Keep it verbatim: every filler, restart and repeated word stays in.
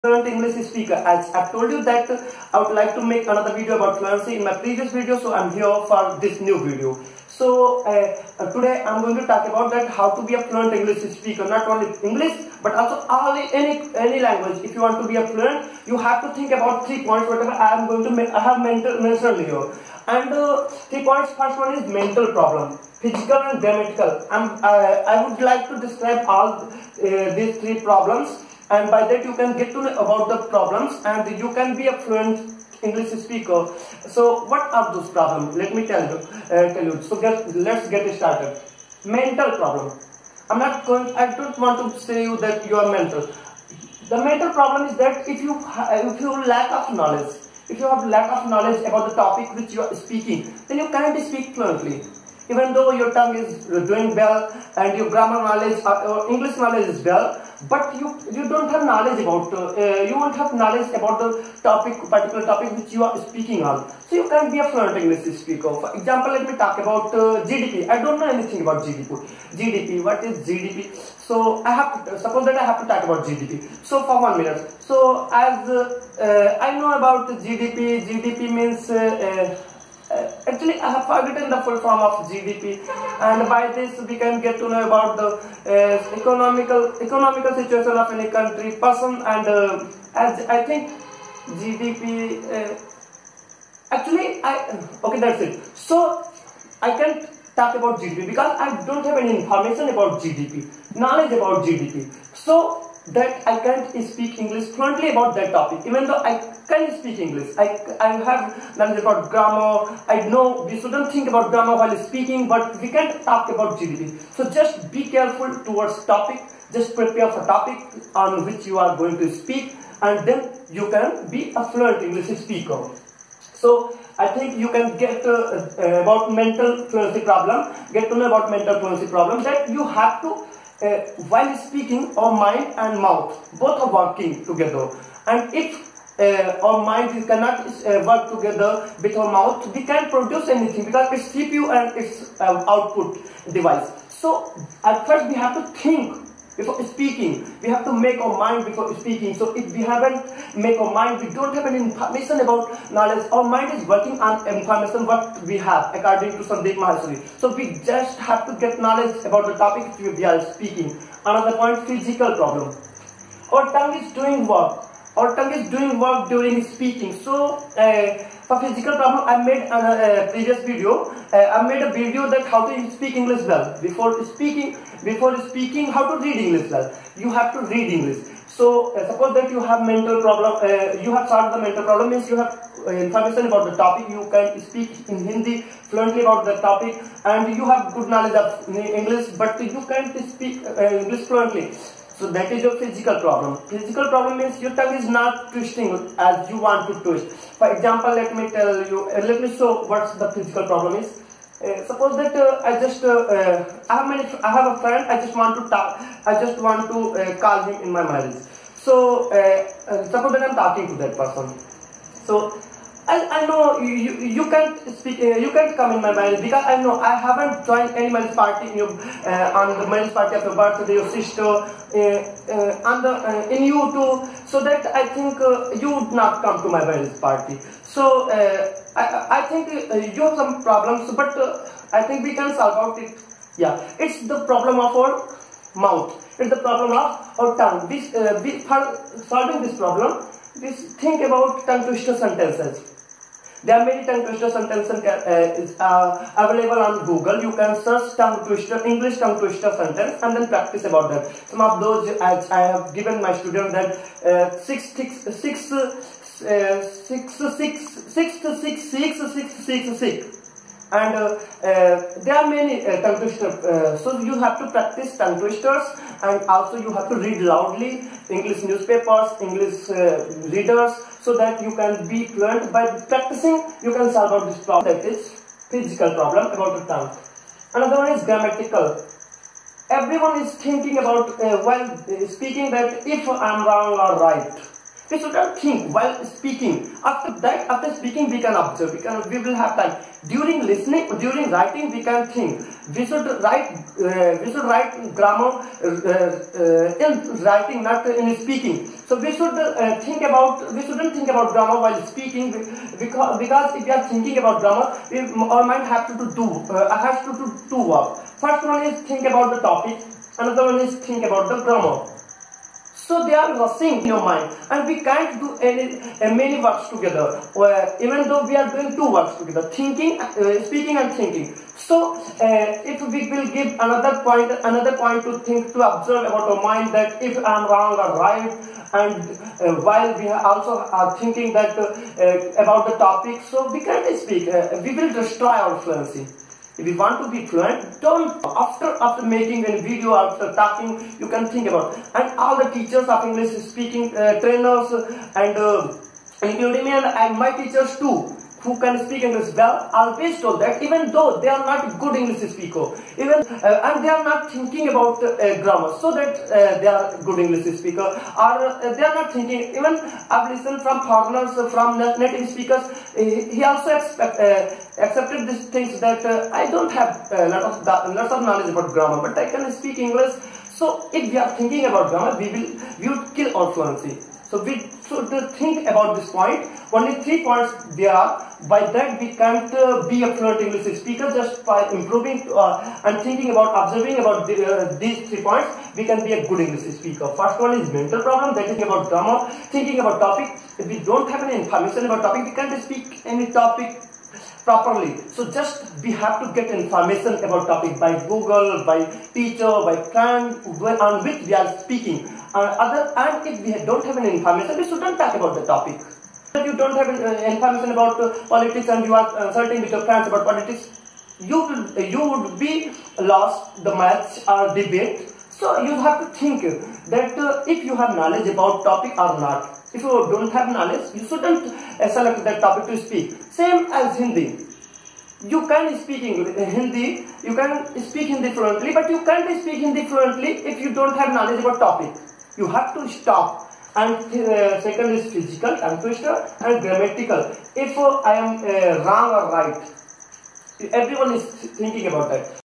Fluent English speaker. As I've told you that I would like to make another video about fluency in my previous video, so I'm here for this new video. So uh, today I'm going to talk about that how to be a fluent English speaker. Not only English but also all any any language. If you want to be a fluent, you have to think about three points. Whatever I am going to make, I have mental mentioned here. And uh, three points. First one is mental problem, physical and grammatical. I'm, uh, I would like to describe all uh, these three problems. And by that you can get to know about the problems and you can be a fluent English speaker. So what are those problems? Let me tell you. Uh, tell you. So get, let's get started. Mental problem. I'm not going. I don't want to say you that you are mental. The mental problem is that if you if you lack of knowledge, if you have lack of knowledge about the topic which you are speaking, then you can't speak fluently. Even though your tongue is doing well and your grammar knowledge or English knowledge is well, but you you don't have knowledge about uh, uh, you won't have knowledge about the topic, particular topic which you are speaking on. So you can't be a fluent English speaker. For example, let me talk about uh, G D P. I don't know anything about G D P. G D P. What is G D P? So I have to, suppose that I have to talk about G D P. So for one minute. So as uh, uh, I know about G D P. G D P means. Uh, uh, Uh, actually, I have forgotten the full form of G D P, and by this we can get to know about the uh, economical economical situation of any country, person, and uh, as I think G D P. Uh, actually, I okay, that's it. So I can't talk about G D P because I don't have any information about G D P, knowledge about G D P. So that I can't speak English fluently about that topic, even though I can speak English. I, I have knowledge about grammar. I know we shouldn't think about grammar while speaking, but we can't talk about G D P. So just be careful towards topic. Just prepare for topic on which you are going to speak, and then you can be a fluent English speaker. So I think you can get uh, uh, about mental fluency problem. Get to know about mental fluency problem that you have to. Uh, while speaking, our mind and mouth both are working together, and if uh, our mind cannot uh, work together with our mouth, we can't produce anything because it's C P U and it's uh, output device. So at first we have to think before speaking. We have to make our mind before speaking. So if we haven't make our mind, we don't have any information about knowledge. Our mind is working on information what we have according to Sandeep Maheshwari. So we just have to get knowledge about the topic we are speaking. Another point, physical problem. Our tongue is doing work. Our tongue is doing work during speaking. So uh, for physical problem, I made a uh, previous video. Uh, I made a video that how to speak English well. Before speaking, before speaking, how to read English well. You have to read English. So uh, suppose that you have mental problem. Uh, you have solved the mental problem means you have uh, information about the topic. You can speak in Hindi fluently about the topic, and you have good knowledge of English, but you can't speak uh, English fluently. So that is your physical problem. Physical problem means your tongue is not twisting as you want to twist. For example, let me tell you, uh, let me show what the physical problem is. Uh, suppose that uh, I just, uh, uh, I have many, I have a friend. I just want to talk. I just want to uh, call him in my marriage. So uh, uh, suppose that I'm talking to that person. So I, I know you, you, you can't speak, uh, you can't come in my marriage because I know I haven't joined any marriage party in your, uh, on the marriage party of your birthday, your sister, uh, uh, on the, uh, in you too, so that I think uh, you would not come to my marriage party. So uh, I, I think uh, you have some problems, but uh, I think we can solve out it. Yeah, it's the problem of our mouth. It's the problem of our tongue. This, uh, we, for solving this problem, we think about tongue twister sentences. There are many tongue twister sentences uh, is, uh, available on Google. You can search tongue twister, English tongue twister sentence, and then practice about that. Some of those I, I have given my students that uh, six, six, six, uh, six, six, six, six, six, six, six, six. And uh, uh, there are many uh, tongue twisters. Uh, so you have to practice tongue twisters, and also you have to read loudly English newspapers, English uh, readers, so that you can be fluent. By practicing, you can solve out this problem. That is physical problem about the tongue. Another one is grammatical. Everyone is thinking about uh, while speaking that if I'm wrong or right. We shouldn't think while speaking. After that, after speaking, we can observe. We can. We will have time. During listening, during writing, we can think. We should write. Uh, we should write grammar uh, uh, in writing, not in speaking. So we should uh, think about, we shouldn't think about grammar while speaking, because, because if we are thinking about grammar, we, our mind has to do, uh, has to do two work. First one is think about the topic, another one is think about the grammar. So they are rushing in your mind, and we can't do any uh, many works together. Uh, even though we are doing two works together, thinking, uh, speaking, and thinking. So uh, if we will give another point, another point to think, to observe about our mind, that if I am wrong or right, and uh, while we are also are thinking that uh, uh, about the topic, so we can't speak. Uh, we will destroy our fluency. If you want to be fluent, don't, after after making a video, after talking, you can think about. And all the teachers of English speaking, uh, trainers, and uh, including me and, and my teachers too, who can speak English well, always told that even though they are not good English speaker, even uh, and they are not thinking about uh, grammar, so that uh, they are good English speaker, or uh, they are not thinking. Even I've listened from foreigners, uh, from native speakers, uh, he also expect, uh, accepted these things that uh, I don't have uh, lot of lots of knowledge about grammar, but I can speak English. So if we are thinking about grammar, we will we would kill our fluency. So we should think about this point. Only three points there are. By that we can't uh, be a fluent English speaker. Just by improving uh, and thinking about, observing about the, uh, these three points, we can be a good English speaker. First one is mental problem, that is about grammar, thinking about topic. If we don't have any information about topic, we can't speak any topic properly. So just we have to get information about topic by Google, by teacher, by friend on which we are speaking. Uh, other and if we don't have any information, we shouldn't talk about the topic. If you don't have uh, information about uh, politics and you are consulting with your friends about politics, you will uh, you would be lost the match or debate. So you have to think that uh, if you have knowledge about topic or not. If you don't have knowledge, you shouldn't uh, select that topic to speak. Same as Hindi. You can speak English, uh, Hindi, you can speak Hindi fluently, but you can't speak Hindi fluently if you don't have knowledge about topic. You have to stop. And uh, second is physical, tongue twister, and grammatical. If uh, I am uh, wrong or right, everyone is thinking about that.